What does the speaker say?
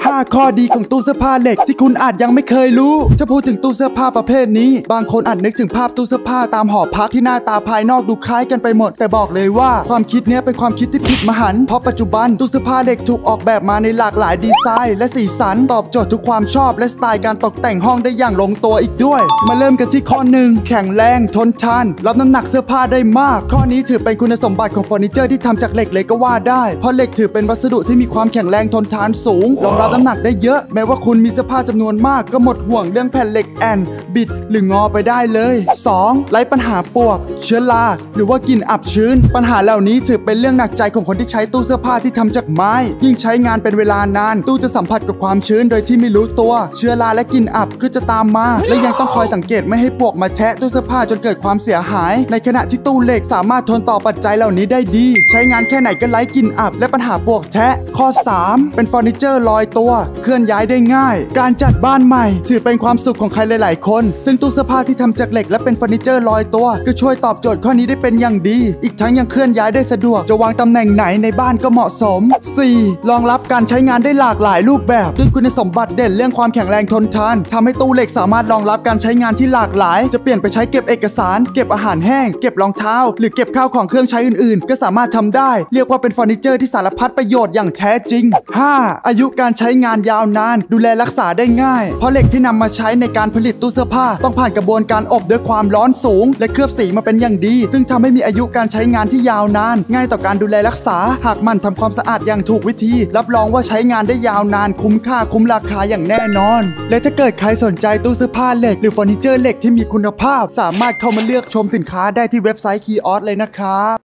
5 ข้อดีของตู้เสื้อผ้าเหล็กที่คุณอาจยังไม่เคยรู้จะพูดถึงตู้เสื้อผ้าประเภทนี้บางคนอาจนึกถึงภาพตู้เสื้อผ้าตามหอพักที่หน้าตาภายนอกดูคล้ายกันไปหมดแต่บอกเลยว่าความคิดนี้เป็นความคิดที่ผิดมหันต์เพราะปัจจุบันตู้เสื้อผ้าเหล็กถูกออกแบบมาในหลากหลายดีไซน์และสีสันตอบโจทย์ทุกความชอบและสไตล์การตกแต่งห้องได้อย่างลงตัวอีกด้วยมาเริ่มกันที่ข้อ 1แข็งแรงทนทานรับน้ำหนักเสื้อผ้าได้มากข้อนี้ถือเป็นคุณสมบัติของเฟอร์นิเจอร์ที่ทำจากเหล็กเลยก็ว่าได้เพราะเหล็กถือเป็นวัสดุที่มีความแข็งแรงทนทานสูงรองรับน้ำหนักได้เยอะแม้ว่าคุณมีเสื้อผ้าจำนวนมากก็หมดห่วงเรื่องแผ่นเหล็กแอนบิดหรืองอไปได้เลย 2. ไร้ปัญหาปลวกเชื้อราหรือว่ากลิ่นอับชื้นปัญหาเหล่านี้ถือเป็นเรื่องหนักใจของคนที่ใช้ตู้เสื้อผ้าที่ทำจากไม้ยิ่งใช้งานเป็นเวลานานตู้จะสัมผัสกับความชื้นโดยที่ไม่รู้ตัวเชื้อราและกลิ่นอับก็จะตามมาและยังต้องคอยสังเกตไม่ให้ปลวกมาแทะตู้เสื้อผ้าจนเกิดความเสียหายในขณะที่ตู้เหล็กสามารถทนต่อปัจจัยเหล่านี้ได้ดีใช้งานแค่ไหนก็ไร้กลิ่นอับและปัญหาปลวกแทะข้อ 3. เป็นเฟอร์นิเจอร์ลอยตัวเคลื่อนย้ายได้ง่ายการจัดบ้านใหม่ถือเป็นความสุขของใครหลายๆคนซึ่งตู้เสื้อผ้าที่ทำจากเหล็กและเป็นเฟอร์นิเจอร์ลอยตัวก็ช่วยตอบโจทย์ข้อนี้ได้เป็นอย่างดีอีกทั้งยังเคลื่อนย้ายได้สะดวกจะวางตำแหน่งไหนในบ้านก็เหมาะสม 4. รองรับการใช้งานได้หลากหลายรูปแบบด้วยคุณสมบัติเด่นเรื่องความแข็งแรงทนทานทำให้ตู้เหล็กสามารถรองรับการใช้งานที่หลากหลายจะเปลี่ยนไปใช้เก็บเอกสารเก็บอาหารแห้งเก็บรองเท้าหรือเก็บข้าวของเครื่องใช้อื่นๆก็สามารถทำได้เรียกว่าเป็นเฟอร์นิเจอร์ที่สารพัดประโยชน์อย่างแท้จริง 5. อายุการใช้งานยาวนานดูแลรักษาได้ง่ายเพราะเหล็กที่นำมาใช้ในการผลิตตู้เสื้อผ้าต้องผ่านกระบวนการอบด้วยความร้อนสูงและเคลือบสีมาเป็นอย่างดีซึ่งทำให้มีอายุการใช้งานที่ยาวนานง่ายต่อการดูแลรักษาหากหมั่นทำความสะอาดอย่างถูกวิธีรับรองว่าใช้งานได้ยาวนานคุ้มค่าคุ้มราคาอย่างแน่นอนและถ้าเกิดใครสนใจตู้เสื้อผ้าเหล็กหรือเฟอร์นิเจอร์เหล็กที่มีคุณภาพสามารถเข้ามาเลือกชมสินค้าได้ที่เว็บไซต์คีออสเลยนะครับ